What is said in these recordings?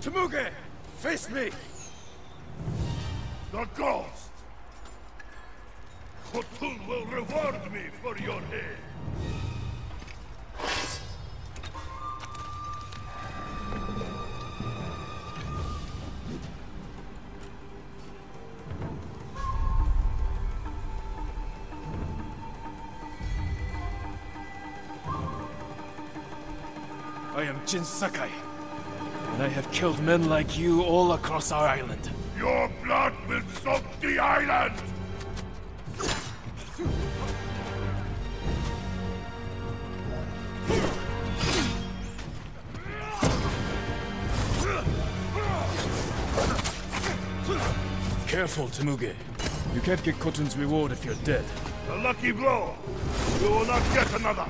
Temuge! Face me! The ghost! Khotun will reward me for your head. I am Jin Sakai, and I have killed men like you all across our island. Your blood will soak the island! Careful, Temuge. You can't get Khotun's reward if you're dead. A lucky blow! You will not get another!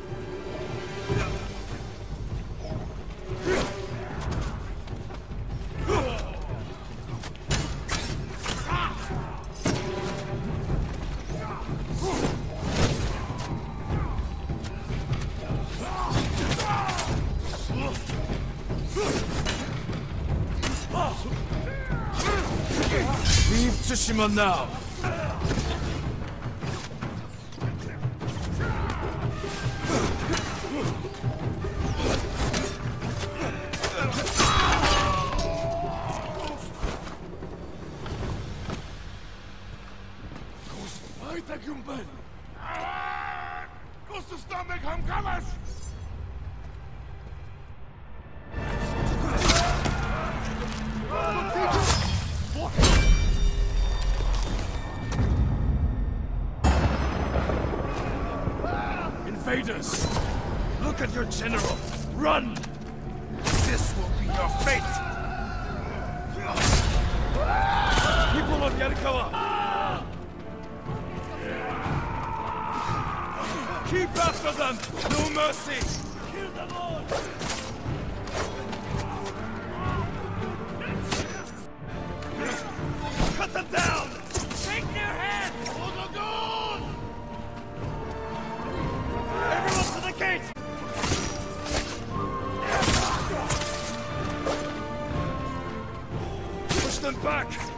Leave Tsushima now! Gusto stomach hamkamas! Invaders! Look at your general! Run! This will be your fate! People of Yarikawa! Keep after them! No mercy! Kill them all! Cut them down! Take their heads! Everyone to the gate! Push them back!